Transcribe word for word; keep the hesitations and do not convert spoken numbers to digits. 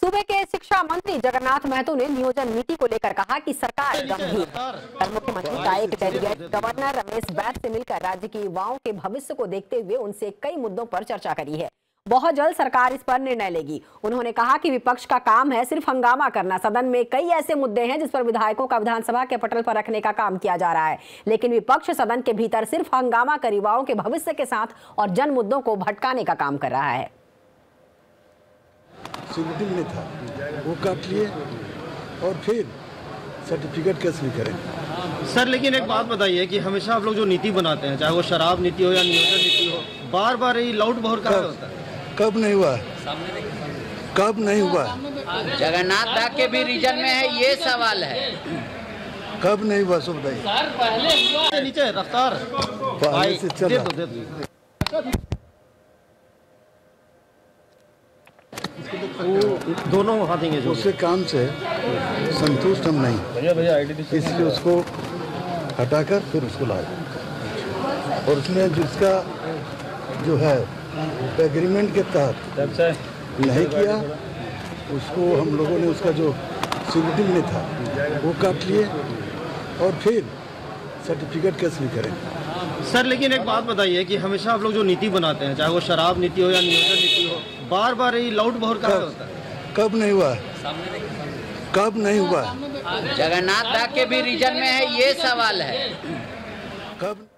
सूबे के शिक्षा मंत्री जगन्नाथ महतो ने नियोजन नीति को लेकर कहा कि सरकार गंभीर है। मुख्यमंत्री का एक डेलीगेट गवर्नर रमेश बैस से मिलकर राज्य के युवाओं के भविष्य को देखते हुए उनसे कई मुद्दों पर चर्चा करी है। बहुत जल्द सरकार इस पर निर्णय लेगी। उन्होंने कहा कि विपक्ष का काम है सिर्फ हंगामा करना। सदन में कई ऐसे मुद्दे हैं जिस पर विधायकों का विधानसभा के पटल पर रखने का काम किया जा रहा है, लेकिन विपक्ष सदन के भीतर सिर्फ हंगामा कर युवाओं के भविष्य के साथ और जन मुद्दों को भटकाने का काम कर रहा है। शेड्यूल में था वो काट लिए और फिर सर्टिफिकेट कैसे नहीं करें सर। लेकिन एक बात बताइए कि हमेशा आप लोग जो नीति बनाते हैं, चाहे वो शराब नीति हो या नियोजन नीति हो, बार बार ये लाउड बहुत कहाँ होता है? कब नहीं हुआ? कब नहीं हुआ? जगन्नाथ दा के भी रीजन में है, ये सवाल है। कब नहीं हुआ? सब बताइए। पहले नीचे रफ्तार पहले से चल रहा। दे दो, दे दो। दोनों हाथेंगे जो उसके काम से संतुष्ट हम नहीं, इसलिए उसको हटाकर फिर उसको लाए और उसमें जिसका जो है एग्रीमेंट के तहत नहीं किया उसको हम लोगों ने उसका जो शेड्यूल में था वो काट लिए और फिर सर्टिफिकेट कैसे नहीं करें सर। लेकिन एक बात बताइए कि हमेशा आप लोग जो नीति बनाते हैं, चाहे वो शराब नीति हो या नियोजन नीति हो, बार बार ये लाउड बहुत कहाँ होता है? कब नहीं हुआ? कब नहीं हुआ? जगन्नाथ दा के भी रीजन में है, ये सवाल है। कब